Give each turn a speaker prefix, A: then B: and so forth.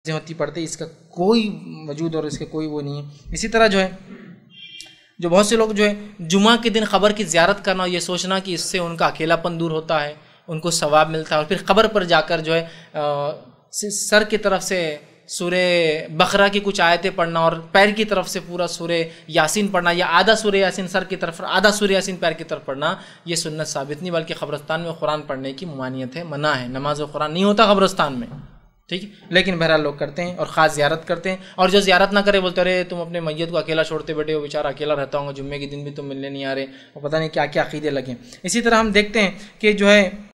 A: होती पढ़ते, इसका कोई वजूद और इसका कोई वो नहीं है। इसी तरह जो है जो बहुत से लोग जो है जुमा के दिन क़ब्र की ज़ियारत करना, ये सोचना कि इससे उनका अकेलापन दूर होता है, उनको सवाब मिलता है, और फिर क़ब्र पर जाकर जो है सर की तरफ से सूरे बकरा की कुछ आयतें पढ़ना और पैर की तरफ से पूरा सूरे यासीन पढ़ना, या आधा सूरे यासीन सर की तरफ, आधा सूरे यासीन पैर की तरफ पढ़ना, ये सुन्नत साबित नहीं, बल्कि क़ब्रस्तान में कुरान पढ़ने की ममानियत है, मना है। नमाज और कुरान नहीं होता क़ब्रस्तान में, ठीक है, लेकिन बहरहाल लोग करते हैं और ख़ास ज़ियारत करते हैं। और जो ज़ियारत ना करे बोलते अरे तुम अपने मैयत को अकेला छोड़ते बैठे हो, बेचारा अकेला रहता होगा, जुम्मे के दिन भी तुम मिलने नहीं आ रहे, और पता नहीं क्या क्या अक़ीदे लगे। इसी तरह हम देखते हैं कि जो है